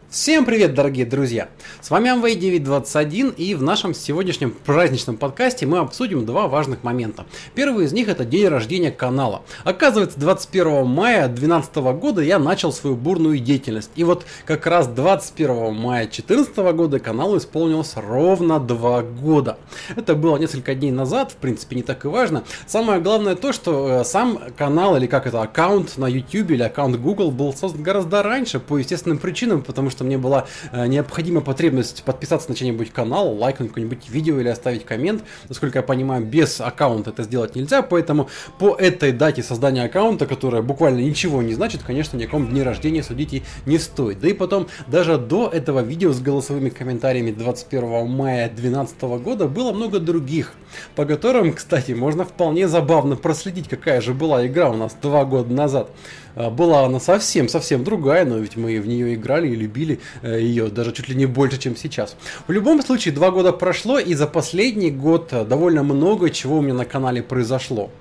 Всем привет, дорогие друзья! С вами Amway921, и в нашем сегодняшнем праздничном подкасте мы обсудим два важных момента. Первый из них — это день рождения канала. Оказывается, 21 мая 2012 года я начал свою бурную деятельность. И вот как раз 21 мая 2014 года каналу исполнилось ровно 2 года. Это было несколько дней назад, в принципе, не так и важно. Самое главное то, что сам канал, или как это, аккаунт на YouTube или аккаунт Google был создан гораздо раньше, по естественным причинам, потому что мне была необходима потребность подписаться на чей-нибудь канал, лайкнуть какое-нибудь видео или оставить коммент. Насколько я понимаю, без аккаунта это сделать нельзя, поэтому по этой дате создания аккаунта, которая буквально ничего не значит, конечно, ни о каком дне рождения судить и не стоит. Да и потом, даже до этого видео с голосовыми комментариями 21 мая 2012 года было много других, по которым, кстати, можно вполне забавно проследить, какая же была игра у нас 2 года назад. Была она совсем другая, но ведь мы в нее играли и любили ее даже чуть ли не больше, чем сейчас. В любом случае, 2 года прошло, и за последний год довольно много чего у меня на канале произошло.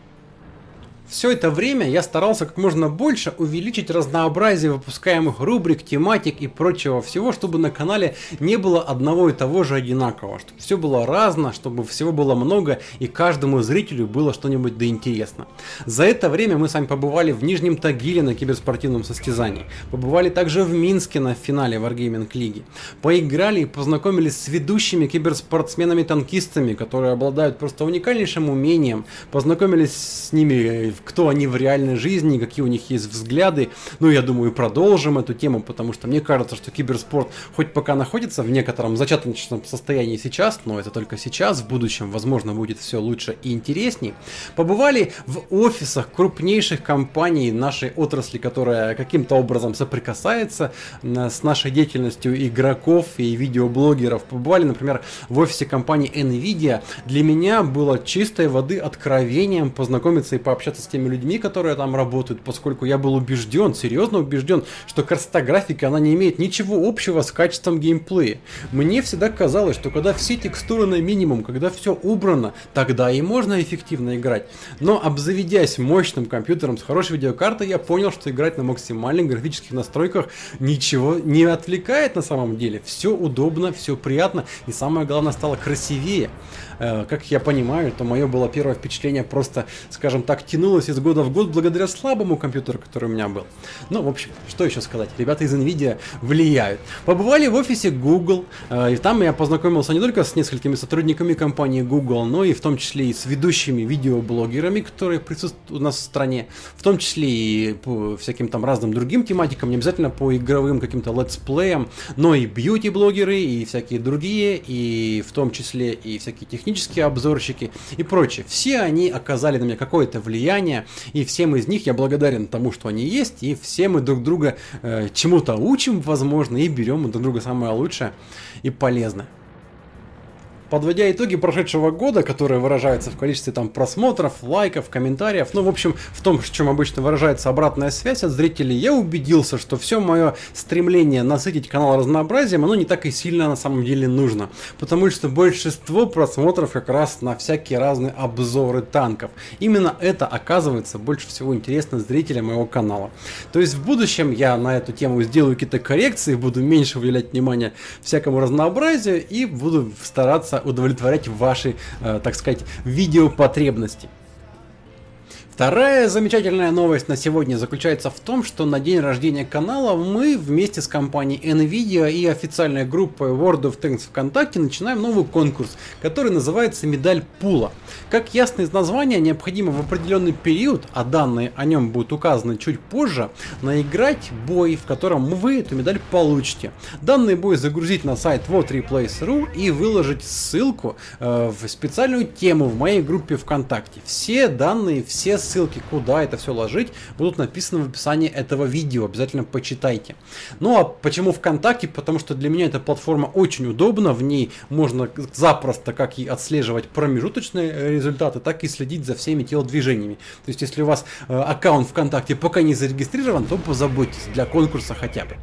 Все это время я старался как можно больше увеличить разнообразие выпускаемых рубрик, тематик и прочего всего, чтобы на канале не было одного и того же одинакового, чтобы все было разно, чтобы всего было много и каждому зрителю было что-нибудь да интересно. За это время мы с вами побывали в Нижнем Тагиле на киберспортивном состязании, побывали также в Минске на финале Wargaming лиги, поиграли и познакомились с ведущими киберспортсменами-танкистами, которые обладают просто уникальнейшим умением, познакомились с ними, кто они в реальной жизни, какие у них есть взгляды. Ну, я думаю, продолжим эту тему, потому что мне кажется, что киберспорт хоть пока находится в некотором зачаточном состоянии сейчас, но это только сейчас, в будущем, возможно, будет все лучше и интересней. Побывали в офисах крупнейших компаний нашей отрасли, которая каким-то образом соприкасается с нашей деятельностью игроков и видеоблогеров. Побывали, например, в офисе компании Nvidia. Для меня было чистой воды откровением познакомиться и пообщаться с теми людьми, которые там работают, поскольку я был убежден, серьезно убежден, что красота графики, она не имеет ничего общего с качеством геймплея. Мне всегда казалось, что когда все текстуры на минимум, когда все убрано, тогда и можно эффективно играть. Но обзаведясь мощным компьютером с хорошей видеокартой, я понял, что играть на максимальных графических настройках ничего не отвлекает на самом деле. Все удобно, все приятно и самое главное, стало красивее. Как я понимаю, то мое было первое впечатление просто, скажем так, тянулось из года в год благодаря слабому компьютеру, который у меня был. Ну, в общем, что еще сказать? Ребята из Nvidia влияют. Побывали в офисе Google, и там я познакомился не только с несколькими сотрудниками компании Google, но и в том числе и с ведущими видеоблогерами, которые присутствуют у нас в стране, в том числе и по всяким там разным другим тематикам, не обязательно по игровым каким-то летсплеям, но и бьюти-блогеры, и всякие другие, и в том числе и всякие технические обзорщики и прочее. Все они оказали на меня какое-то влияние, и всем из них я благодарен тому, что они есть, и все мы друг друга чему-то учим, возможно, и берем друг друга самое лучшее и полезное. Подводя итоги прошедшего года, которые выражаются в количестве там просмотров, лайков, комментариев, ну, в общем, в том, в чем обычно выражается обратная связь от зрителей, я убедился, что все мое стремление насытить канал разнообразием, оно не так и сильно на самом деле нужно. Потому что большинство просмотров как раз на всякие разные обзоры танков. Именно это оказывается больше всего интересно зрителям моего канала. То есть в будущем я на эту тему сделаю какие-то коррекции, буду меньше уделять внимание всякому разнообразию и буду стараться удовлетворять ваши, так сказать, видеопотребности. Вторая замечательная новость на сегодня заключается в том, что на день рождения канала мы вместе с компанией Nvidia и официальной группой World of Tanks ВКонтакте начинаем новый конкурс, который называется «Медаль Пула». Как ясно из названия, необходимо в определенный период, а данные о нем будут указаны чуть позже, наиграть бой, в котором вы эту медаль получите. Данный бой загрузить на сайт WOT-Replays.ru и выложить ссылку в специальную тему в моей группе ВКонтакте. Все данные, все ссылки, куда это все ложить, будут написаны в описании этого видео. Обязательно почитайте. Ну а почему ВКонтакте? Потому что для меня эта платформа очень удобна. В ней можно запросто как и отслеживать промежуточные результаты, так и следить за всеми телодвижениями. То есть, если у вас аккаунт ВКонтакте пока не зарегистрирован, то позаботьтесь для конкурса хотя бы.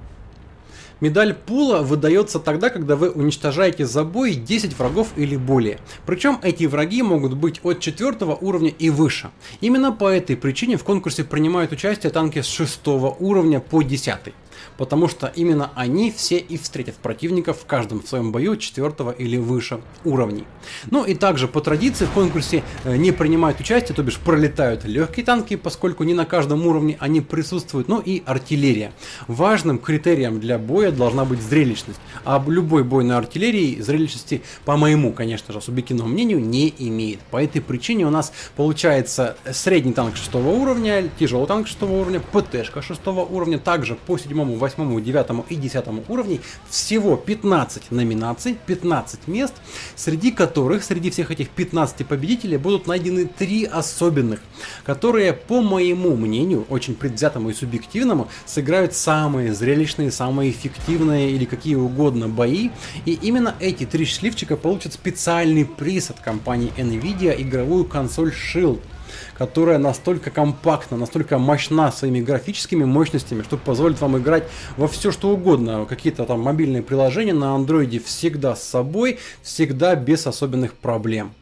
Медаль пула выдается тогда, когда вы уничтожаете за бой 10 врагов или более. Причем эти враги могут быть от 4 уровня и выше. Именно по этой причине в конкурсе принимают участие танки с 6 уровня по 10. потому что именно они все и встретят противников в каждом своем бою 4 или выше уровней. Ну и также по традиции в конкурсе не принимают участие, то бишь пролетают легкие танки, поскольку не на каждом уровне они присутствуют, ну и артиллерия. Важным критерием для боя должна быть зрелищность, а любой бой на артиллерии зрелищности, по моему, конечно же, субъективному мнению, не имеет. По этой причине у нас получается средний танк 6 уровня, тяжелый танк 6 уровня, ПТ-шка 6 уровня, также по 7, 8, 9 и 10 уровней всего 15 номинаций, 15 мест, среди которых, среди всех этих 15 победителей будут найдены 3 особенных, которые, по моему мнению, очень предвзятому и субъективному, сыграют самые зрелищные, самые эффективные или какие угодно бои, и именно эти 3 счастливчика получат специальный приз от компании Nvidia, игровую консоль Shield, которая настолько компактна, настолько мощна своими графическими мощностями, что позволит вам играть во все что угодно. Какие-то там мобильные приложения на андроиде всегда с собой, всегда без особенных проблем.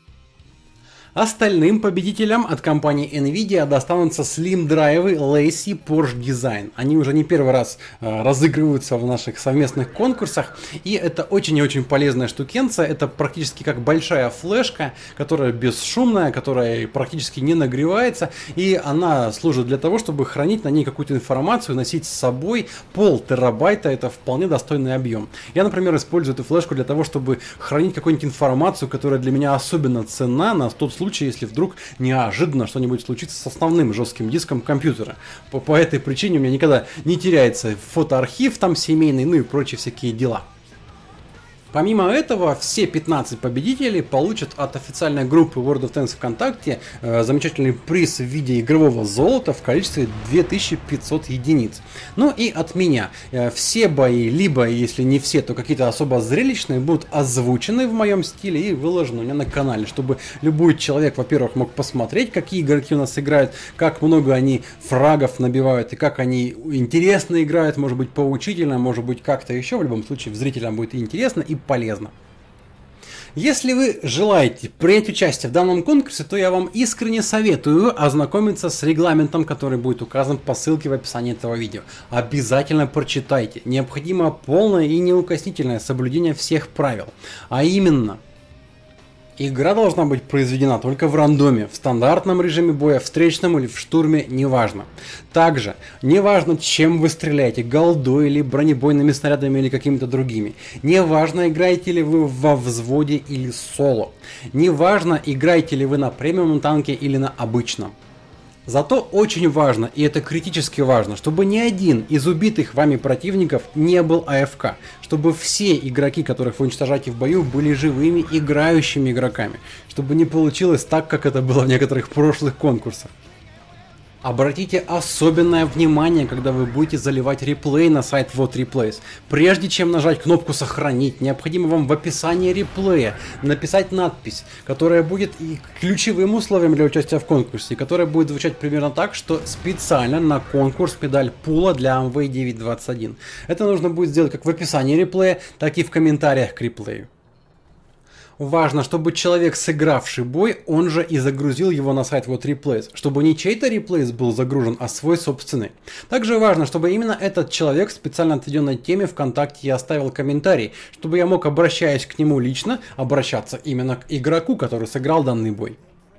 Остальным победителям от компании Nvidia достанутся слим-драйвы Lacy Porsche Design. Они уже не первый раз разыгрываются в наших совместных конкурсах, и это очень и очень полезная штукенция. Это практически как большая флешка, которая бесшумная, которая практически не нагревается, и она служит для того, чтобы хранить на ней какую-то информацию, носить с собой. 0,5 терабайта — это вполне достойный объем. Я, например, использую эту флешку для того, чтобы хранить какую-нибудь информацию, которая для меня особенно ценна, на тот случай, если вдруг неожиданно что-нибудь случится с основным жестким диском компьютера. По этой причине у меня никогда не теряется фотоархив там семейный, ну и прочие всякие дела. Помимо этого, все 15 победителей получат от официальной группы World of Tanks ВКонтакте замечательный приз в виде игрового золота в количестве 2500 единиц. Ну и от меня. Все бои, либо если не все, то какие-то особо зрелищные, будут озвучены в моем стиле и выложены у меня на канале, чтобы любой человек, во-первых, мог посмотреть, какие игроки у нас играют, как много они фрагов набивают и как они интересно играют, может быть поучительно, может быть как-то еще. В любом случае зрителям будет интересно и полезно. Если вы желаете принять участие в данном конкурсе, то я вам искренне советую ознакомиться с регламентом, который будет указан по ссылке в описании этого видео. Обязательно прочитайте. Необходимо полное и неукоснительное соблюдение всех правил. А именно, игра должна быть произведена только в рандоме, в стандартном режиме боя, встречном или в штурме, неважно. Также, неважно, чем вы стреляете, голдой или бронебойными снарядами или какими-то другими. Неважно, играете ли вы во взводе или соло. Неважно, играете ли вы на премиум танке или на обычном. Зато очень важно, и это критически важно, чтобы ни один из убитых вами противников не был АФК. Чтобы все игроки, которых вы уничтожаете в бою, были живыми, играющими игроками. Чтобы не получилось так, как это было в некоторых прошлых конкурсах. Обратите особенное внимание, когда вы будете заливать реплей на сайт Вот Replays. Прежде чем нажать кнопку «Сохранить», необходимо вам в описании реплея написать надпись, которая будет и ключевым условием для участия в конкурсе, которая будет звучать примерно так, что специально на конкурс медаль пула для Amway 921. Это нужно будет сделать как в описании реплея, так и в комментариях к реплею. Важно, чтобы человек, сыгравший бой, он же и загрузил его на сайт Вот Replays, чтобы не чей-то реплейс был загружен, а свой собственный. Также важно, чтобы именно этот человек в специально отведенной теме ВКонтакте и оставил комментарий, чтобы я мог, обращаясь к нему лично, обращаться именно к игроку, который сыграл данный бой.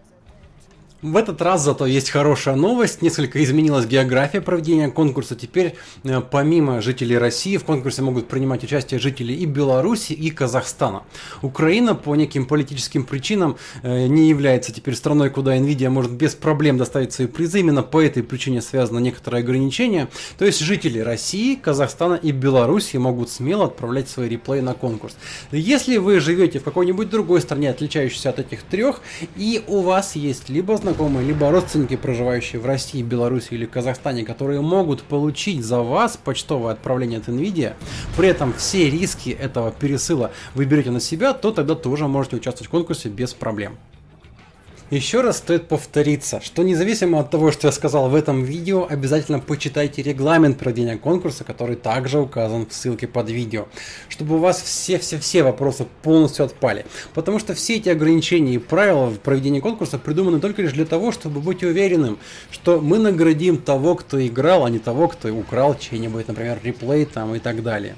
В этот раз зато есть хорошая новость, несколько изменилась география проведения конкурса. Теперь помимо жителей России в конкурсе могут принимать участие жители и Беларуси, и Казахстана. Украина по неким политическим причинам не является теперь страной, куда Nvidia может без проблем доставить свои призы. Именно по этой причине связано некоторое ограничение. То есть жители России, Казахстана и Беларуси могут смело отправлять свои реплеи на конкурс. Если вы живете в какой-нибудь другой стране, отличающейся от этих трех, и у вас есть либо знакомые, либо родственники, проживающие в России, Беларуси или Казахстане, которые могут получить за вас почтовое отправление от Nvidia, при этом все риски этого пересыла вы берете на себя, то тогда тоже можете участвовать в конкурсе без проблем. Еще раз стоит повториться, что независимо от того, что я сказал в этом видео, обязательно почитайте регламент проведения конкурса, который также указан в ссылке под видео, чтобы у вас все вопросы полностью отпали. Потому что все эти ограничения и правила в проведении конкурса придуманы только лишь для того, чтобы быть уверенным, что мы наградим того, кто играл, а не того, кто украл чей-нибудь, например, реплей там и так далее.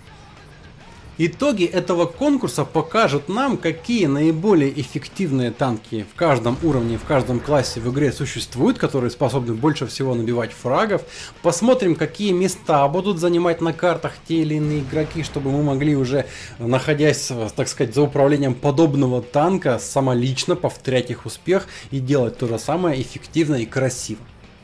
Итоги этого конкурса покажут нам, какие наиболее эффективные танки в каждом уровне, в каждом классе в игре существуют, которые способны больше всего набивать фрагов. Посмотрим, какие места будут занимать на картах те или иные игроки, чтобы мы могли уже, находясь, так сказать, за управлением подобного танка, самолично повторять их успех и делать то же самое эффективно и красиво.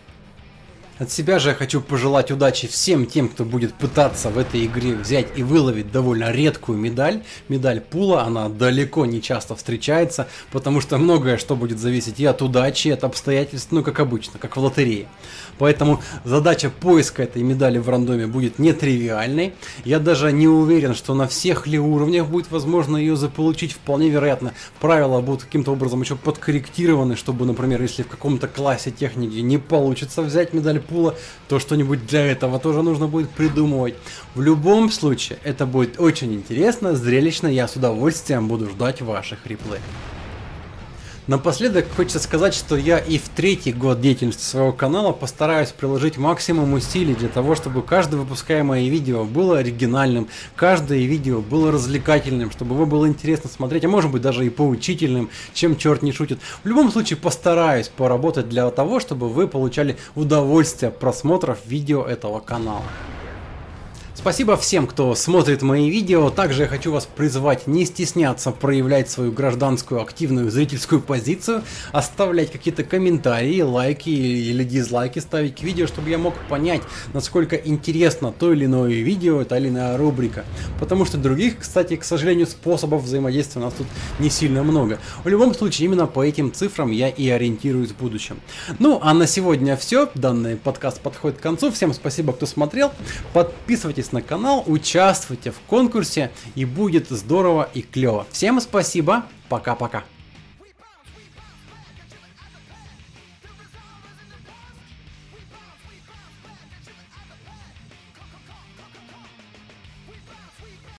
От себя же я хочу пожелать удачи всем тем, кто будет пытаться в этой игре взять и выловить довольно редкую медаль. Медаль пула, она далеко не часто встречается, потому что многое что будет зависеть и от удачи, и от обстоятельств, ну как обычно, как в лотерее. Поэтому задача поиска этой медали в рандоме будет нетривиальной. Я даже не уверен, что на всех ли уровнях будет возможно ее заполучить. Вполне вероятно, правила будут каким-то образом еще подкорректированы, чтобы, например, если в каком-то классе техники не получится взять медаль пула, то что-нибудь для этого тоже нужно будет придумывать. В любом случае, это будет очень интересно, зрелищно, я с удовольствием буду ждать ваших реплеев. Напоследок хочется сказать, что я и в третий год деятельности своего канала постараюсь приложить максимум усилий для того, чтобы каждое выпускаемое видео было оригинальным, каждое видео было развлекательным, чтобы его было интересно смотреть, а может быть даже и поучительным, чем черт не шутит. В любом случае постараюсь поработать для того, чтобы вы получали удовольствие от просмотров видео этого канала. Спасибо всем, кто смотрит мои видео. Также я хочу вас призвать не стесняться проявлять свою гражданскую активную зрительскую позицию, оставлять какие-то комментарии, лайки или дизлайки ставить к видео, чтобы я мог понять, насколько интересно то или иное видео, та или иная рубрика. Потому что других, кстати, к сожалению, способов взаимодействия у нас тут не сильно много. В любом случае, именно по этим цифрам я и ориентируюсь в будущем. Ну, а на сегодня все. Данный подкаст подходит к концу. Всем спасибо, кто смотрел. Подписывайтесь на канал, участвуйте в конкурсе, и будет здорово и клево. Всем спасибо, пока-пока.